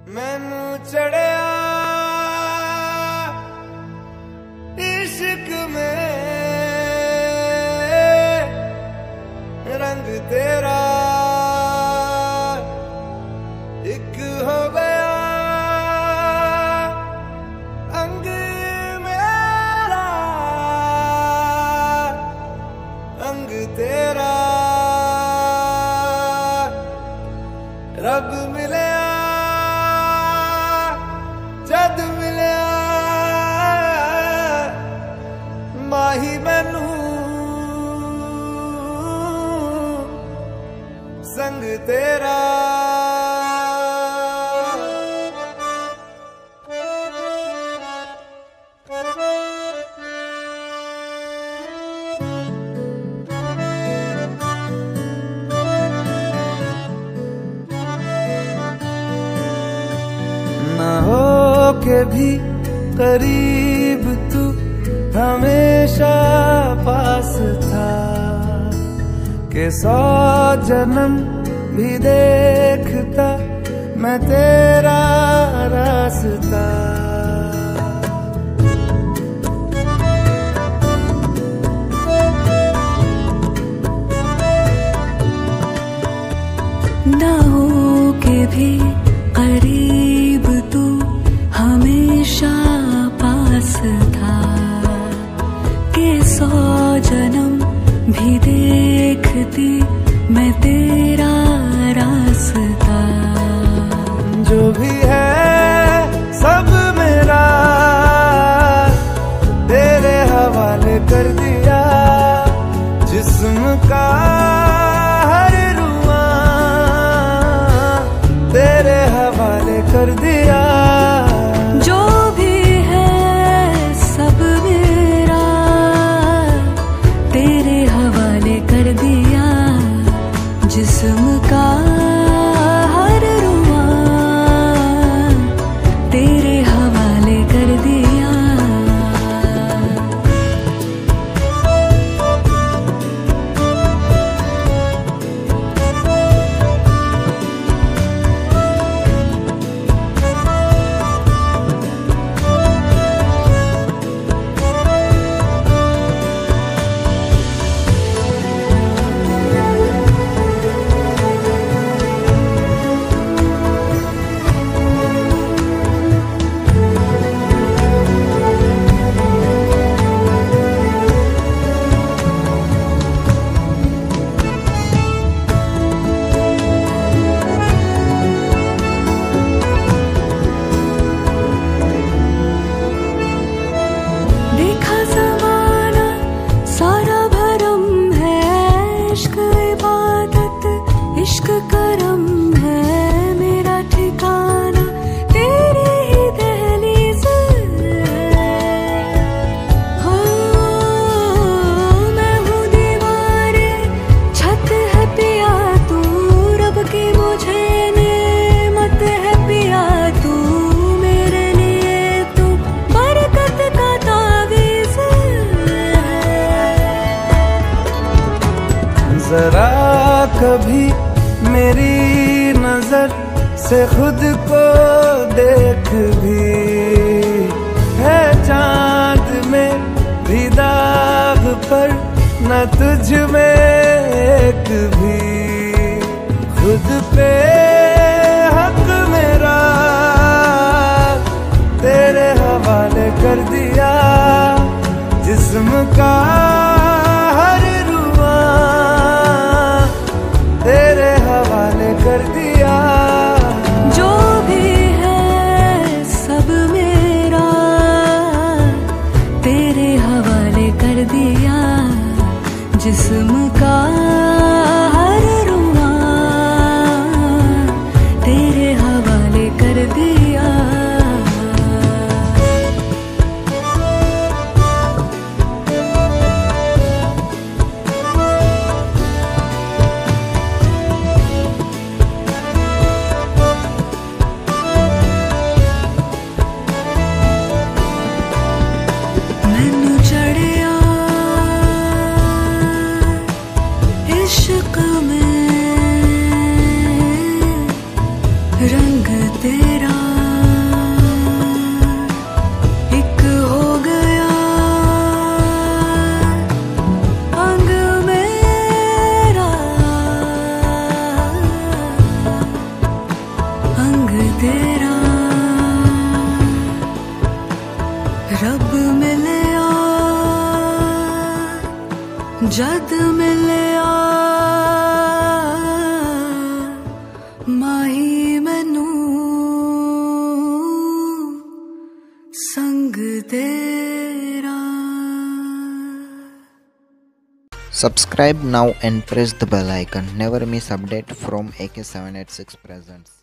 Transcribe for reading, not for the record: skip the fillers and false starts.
मैनू चढ़िया इश्क में रंग तेरा एक हो गया अंग मेरा अंग तेरा रब मिले जद मिलिया माही मैनू संग तेरा ना हो के भी करीब तू हमेशा पास था कि 100 जन्म भी देखता मैं तेरा रास्ता। ना हो के भी करीब तू हमेशा पास था कि 100 जन्म भी देखती मैं तेरा रास्ता। जो भी है सब मेरा तेरे हवाले कर दिया जिस्म का हर रुआ तेरे हवाले कर दिया। जो भी है सब मेरा तेरे हवाले कर दिया जिस्म का हर रुआ तेरे हवाले कर दिया। इश्क करम है मेरा ठिकाना तेरी ही दहलीज हो। मैं हूँ दीवारे छत है पिया तू रब की मुझे नेमत है पिया तू मेरे लिए तू बरकत का तावीज़ जरा कभी मेरी नजर से खुद को देख भी है चांद में भी दाग पर न तुझ में एक भी। खुद पे हक मेरा तेरे हवाले कर दिया जिस्म का हर रुआ तेरे हवाले कर दिया। जो भी है सब मेरा तेरे हवाले कर दिया जिस्म का हर रुआ तेरे हवाले कर दिया। जद मिलिया माही मैनू संग तेरा। Subscribe now and press the bell icon. Never miss update from AK786 Presents.